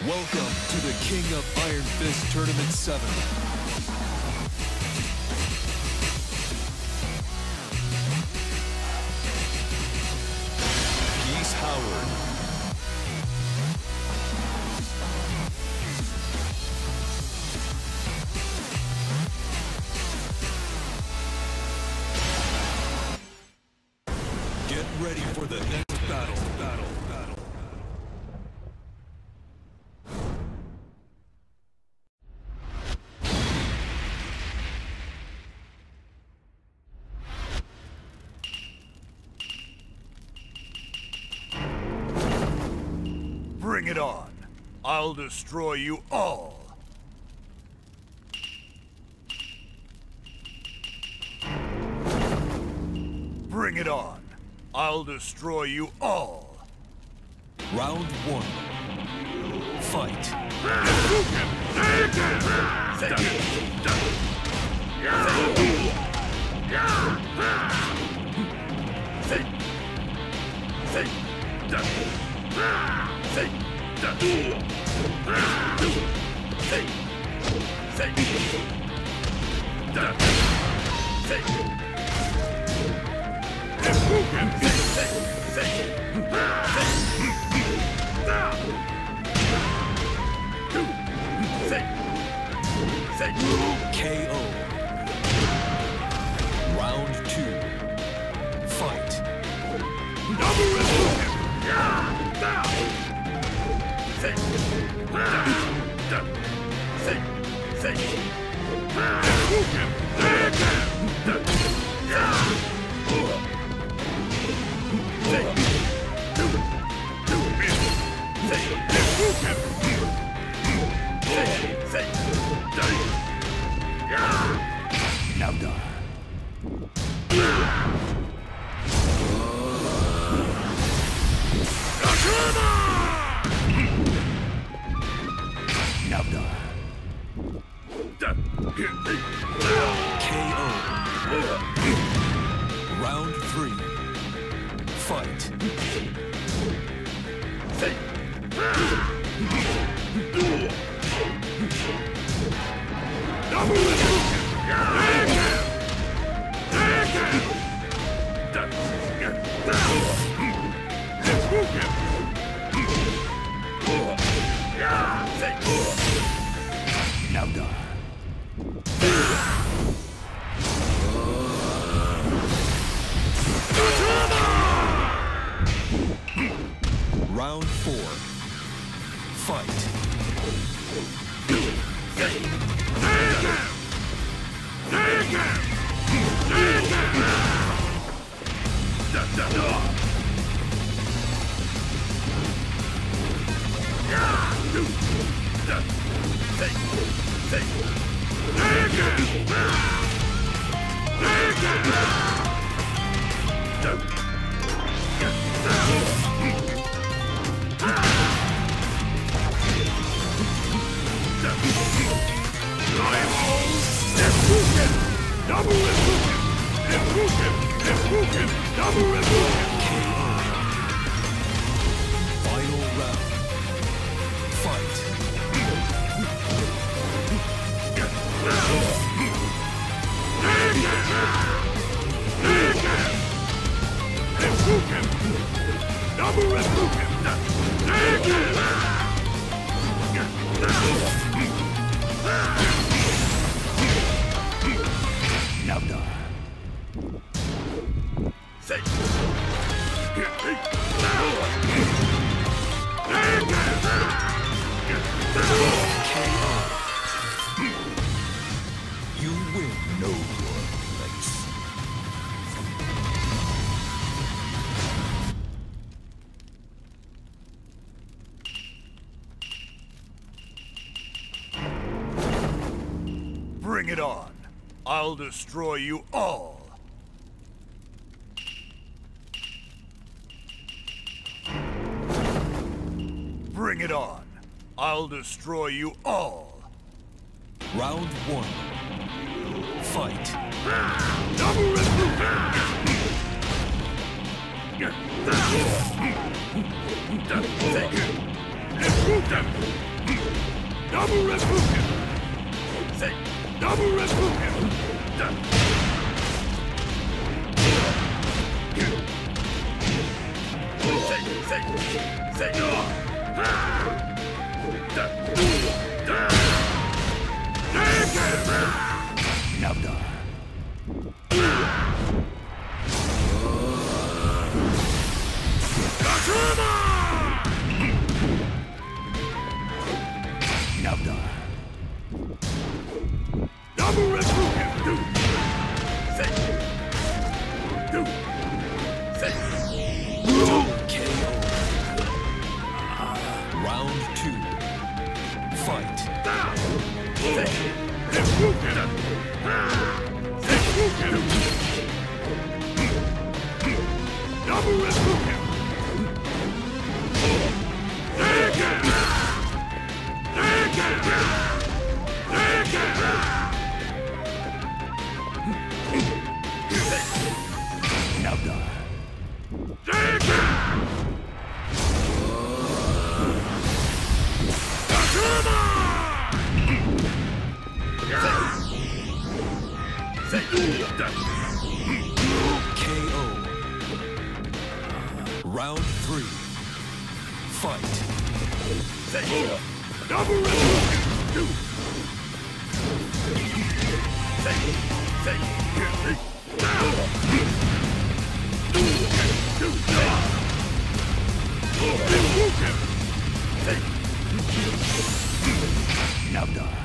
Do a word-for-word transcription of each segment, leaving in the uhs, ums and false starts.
Welcome to the King of Iron Fist Tournament seven. He's Howard. Get ready for the next battle, battle, battle. Bring it on. I'll destroy you all. Bring it on. I'll destroy you all. Round one. Fight. K O. Round two. Fight. Now die. Now die. K O. Round three. Fight. Now die. Round four. Fight. Final round. Fight. Now die. You win. Know your place. Bring it on. I'll destroy you all. Bring it on. I'll destroy you all. Round one. Fight. Double Double Reppuken! Say, double Reppuken! Say, say, say no! Now die. Now die. Double Reppuken! Do! Say! Do! Say! K O. Round two. Fight. Say! Reppuken! Say! Reppuken! Double Reppuken! Tekken! Tekken! Tekken! Now die. Tekken! K O. Round three. Fight. Say, double Reppuken! Do! Say, say, say, do! Reppuken! Say, now die.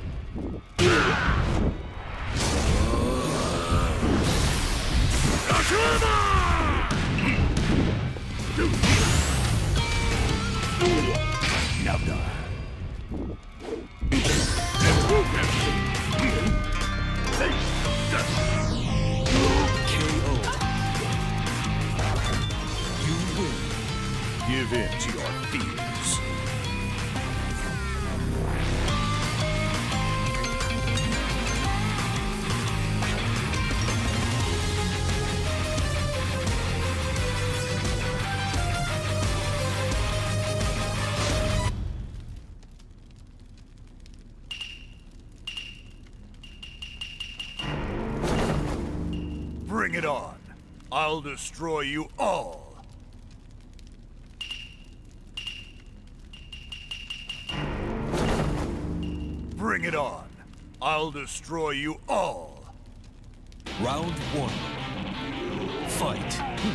Now die. Say, K O. You win. give in to your fears. Bring it on. I'll destroy you all. Bring it on. I'll destroy you all. Round one. Fight.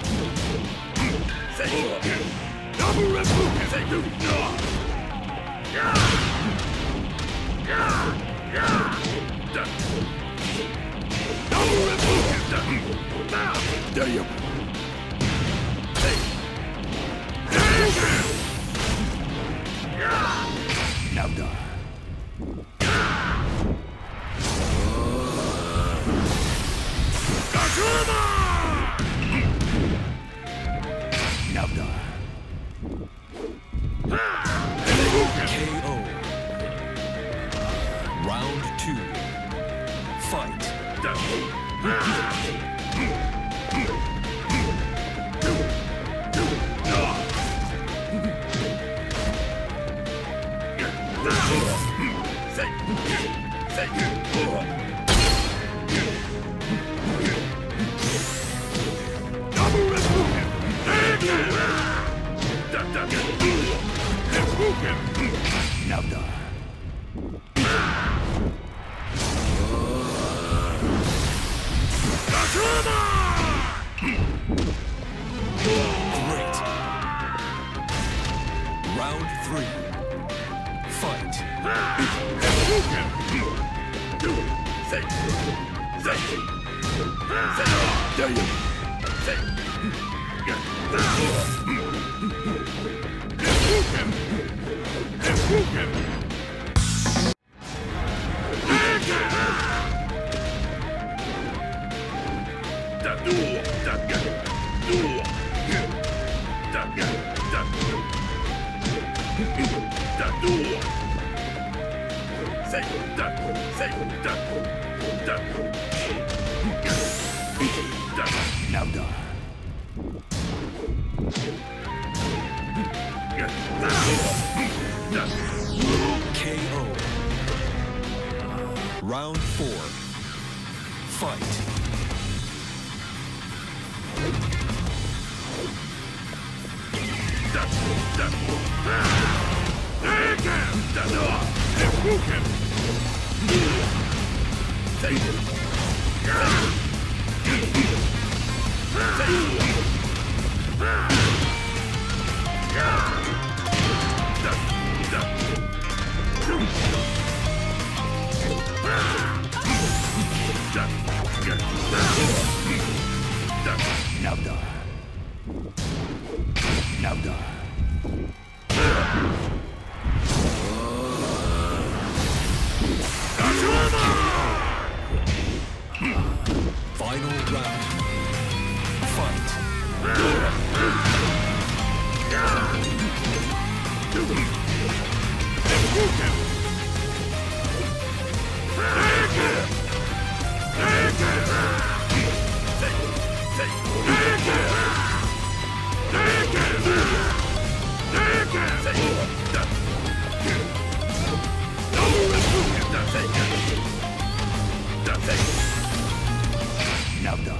Say, double Reppuken! Say, do not! Double Reppuken! Damn! Say, now die. Now die. K O. Round two. Fight. Say, say, double Reppuken! Reppuken! Now die. Great. Round three. Fight. Reppuken! Say, say, say, damn! Say, Reppuken! Reppuken! Say, say, now die. K O. Round four. Fight. Now die. Now die. Final round. Fight. Now die.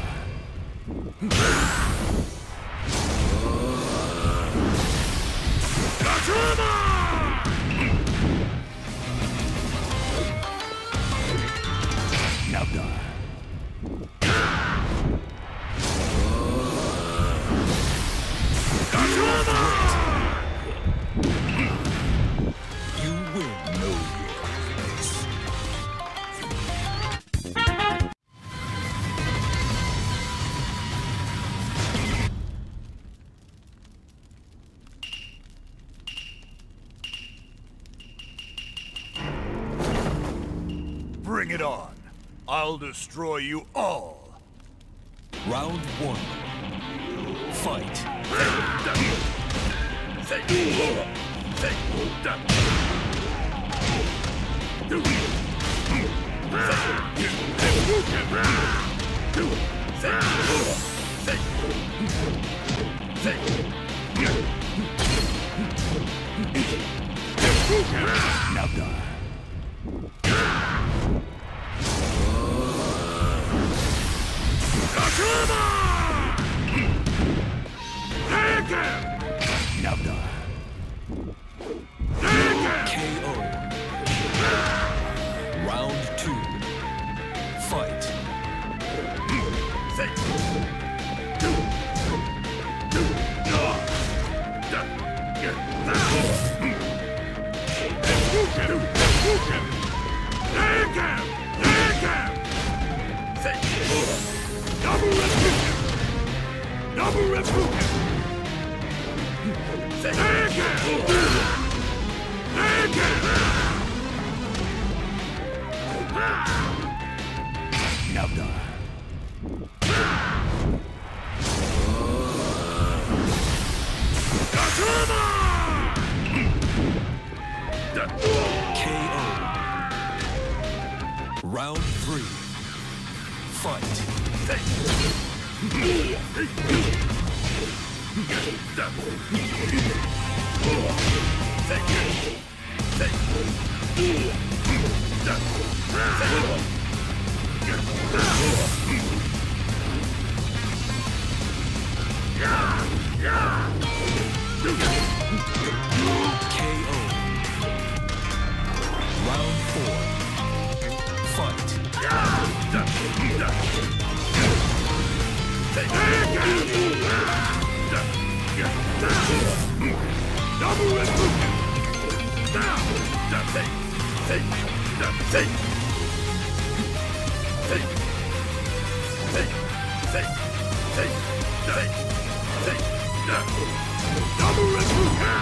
Now die. You win. Know your place. Bring it on. I'll destroy you all. Round one. Fight. Now die. Now die. K O. Round two. Fight. Double refusion! Double refusion! Now die. K O. Round three. Fight. K O. Round four. Fight. Double refusion! Double refusion!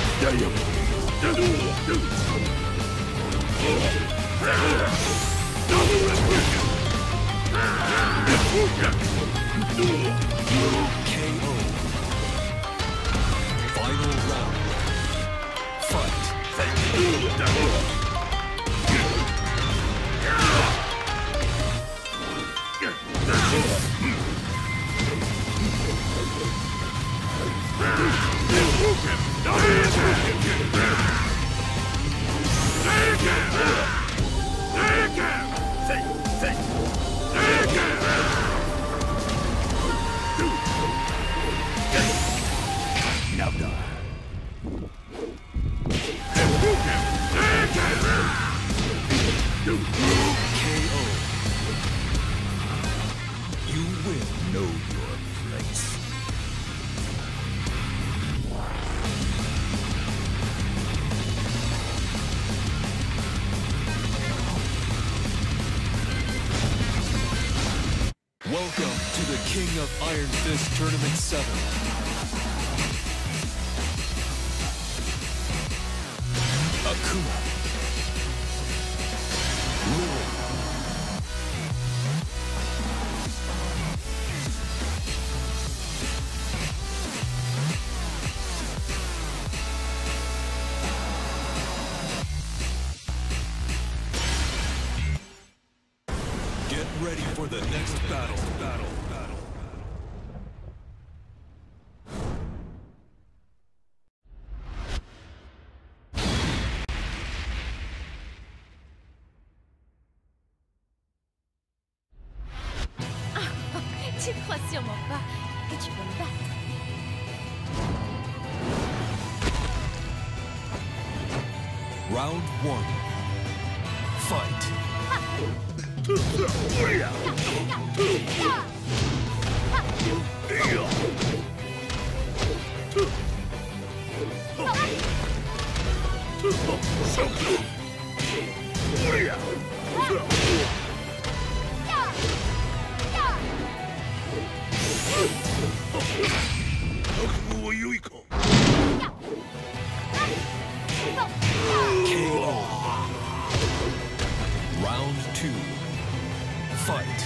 Double refusion! K O. Final round. Fight. Double O. You win. Know your place. Welcome to the King of Iron Fist Tournament seven. Akuma. Lily. Get ready for the next battle. Battle. Battle. Tu crois sûrement pas que tu peux me battre. Round one. Fight. K O. Round two. Fight.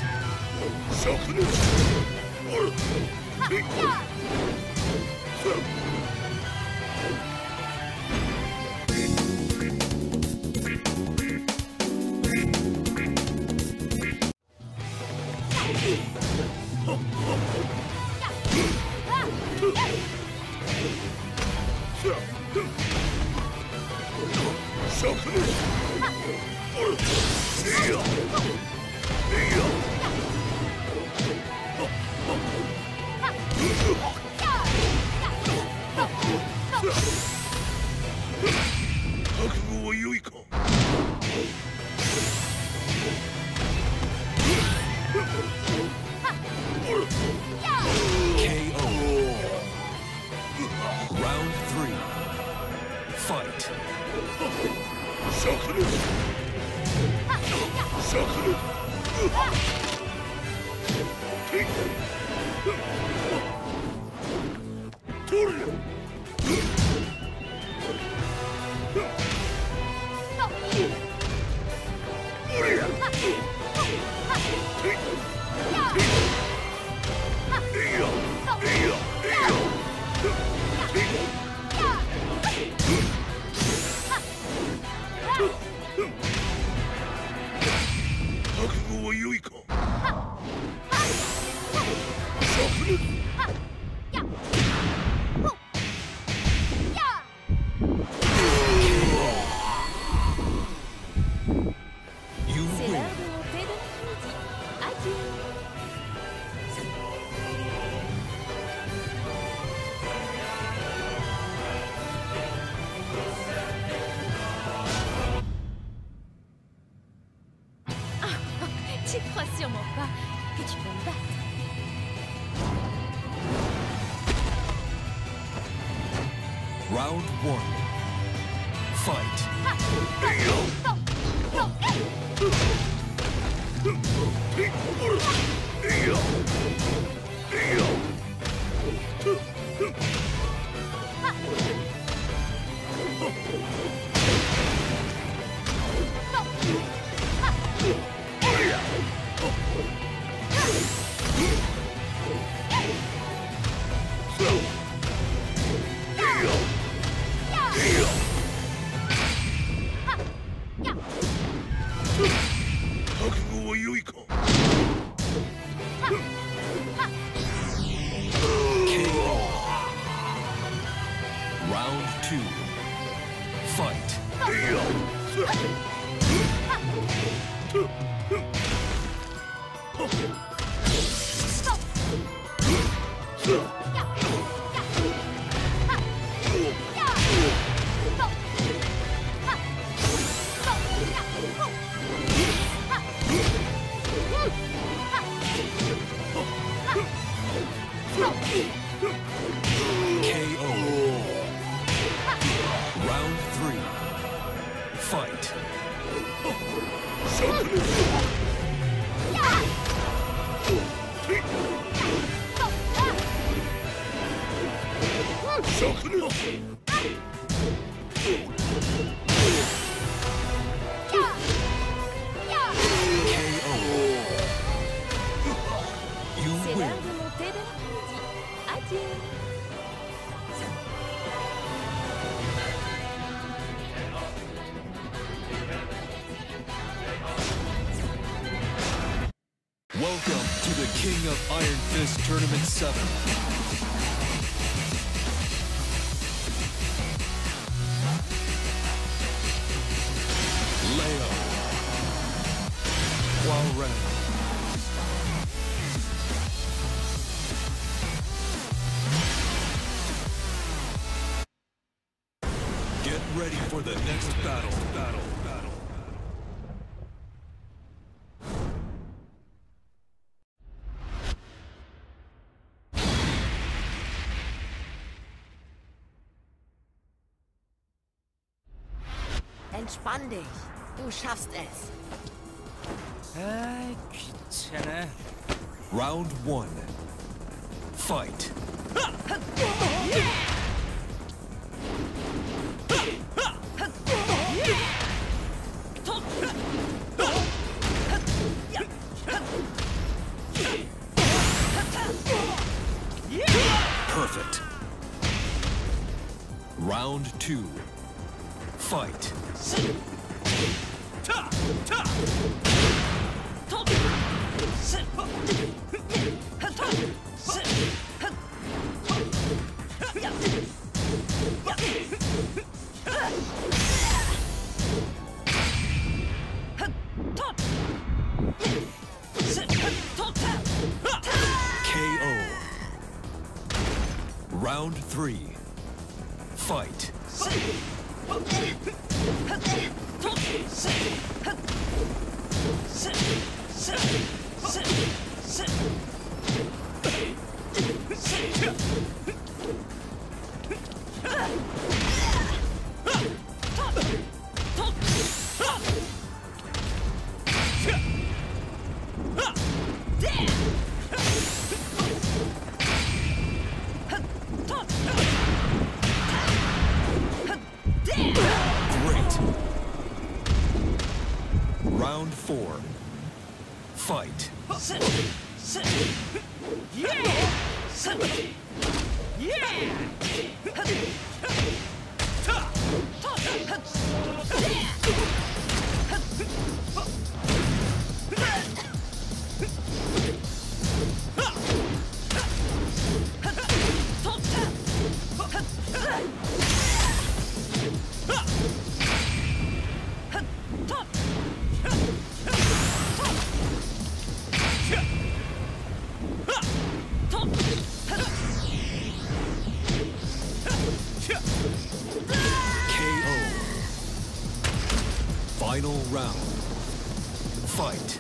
K O. Round three. Fight. You C'est win. l'heure de monter de l'après-midi. Adieu. Tu crois sûrement pas que tu peux me battre. Round one. Fight. K O. Round two. Fight. Fight. C'est l'heure de monter de l'après-midi. Adieu. Welcome to the King of Iron Fist Tournament seven. Leo. Huarang. Get ready for the next battle. Battle. Battle. Entspann dich. Du schaffst es. 아이, 귀찮아. Round one. Fight. Perfect. Round two. Fight. K O. Round three. Fight. Great. Round four. Fight. Final round. Fight.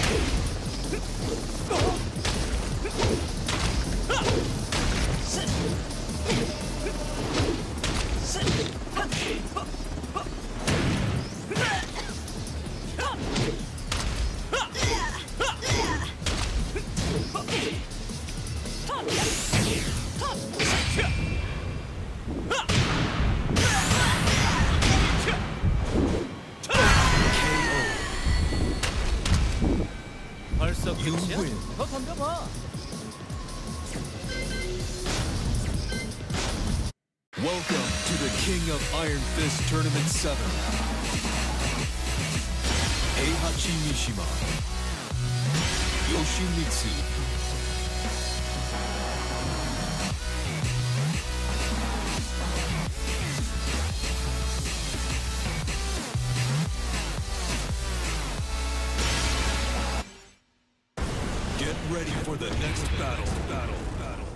You win. 더 덤벼봐. Welcome to the King of Iron Fist Tournament seven. Eihachi Mishima. Yoshimitsu. Get ready for the next battle. Battle. Battle.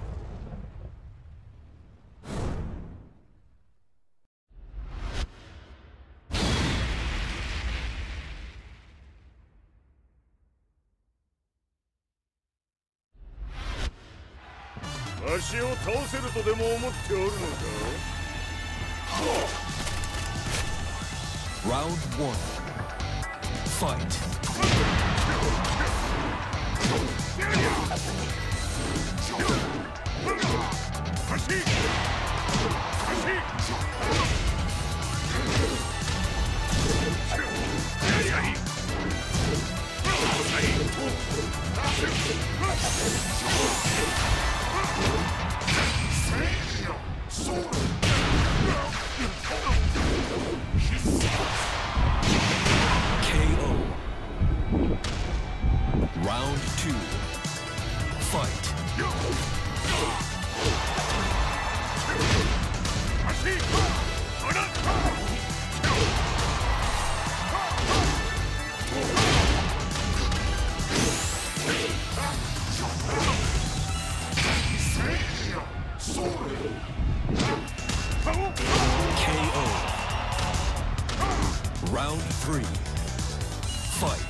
Battle. わしを倒せるとでも思っておるのか。 Round one. Fight. K O. Round two. Fight. K O. Round three. Fight.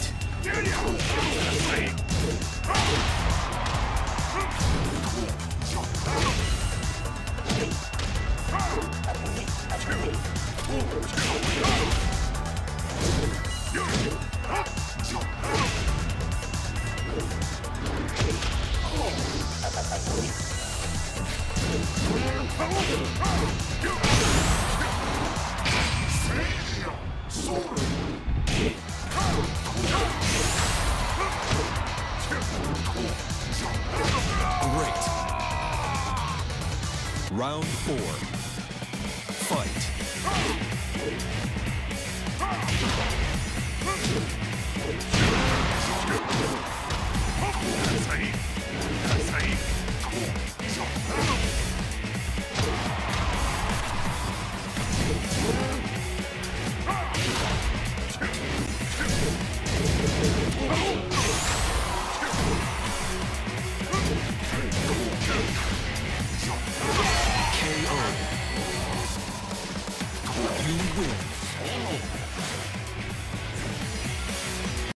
Great. Round four.